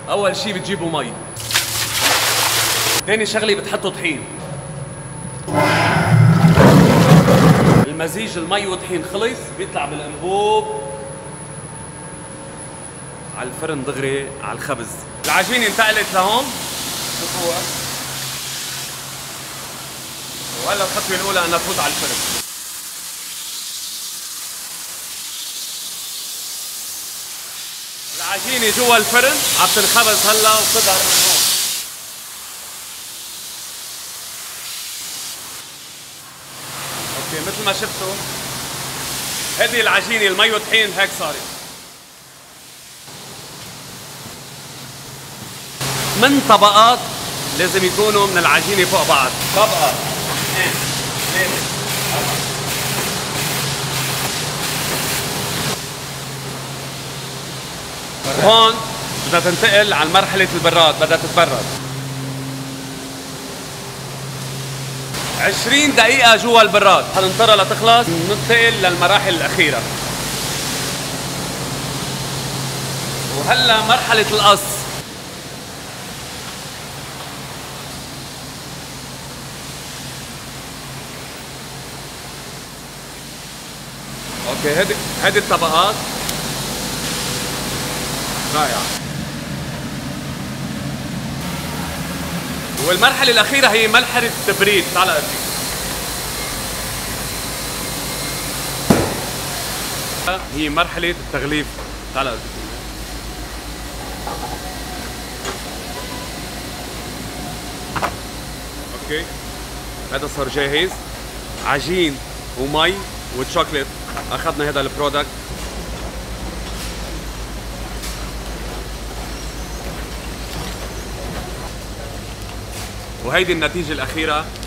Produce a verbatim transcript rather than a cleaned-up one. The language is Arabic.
اول شي بتجيبوا مي، ثاني شغله بتحطوا طحين. المزيج المي وطحين خلص، بيطلع بالانبوب على الفرن دغري على الخبز. العجينه انتقلت لهون، شوفوها. وهلا الخطوه الاولى انها تفوت على الفرن. العجينه جوا الفرن عم تنخبز هلا وبتظهر من هون. اوكي مثل ما شفتوا هذه العجينه المي والطحين هيك صارت. من طبقات لازم يكونوا من العجينه فوق بعض، طبقه اثنين ثلاثه اربعه. هون بدها تنتقل على مرحله البراد، بدها تتبرد عشرين دقيقة جوا البراد، حننطرها لتخلص ننتقل للمراحل الأخيرة. وهلا مرحلة القص. اوكي هذه هذه الطبقات رائعة. والمرحلة الأخيرة هي مرحلة التبريد. تعال أرجيك. هي مرحلة التغليف. تعال أرجيك. اوكي هذا صار جاهز، عجين ومي وشوكليت. أخذنا هذا البرودكت. وهيدي النتيجة الأخيرة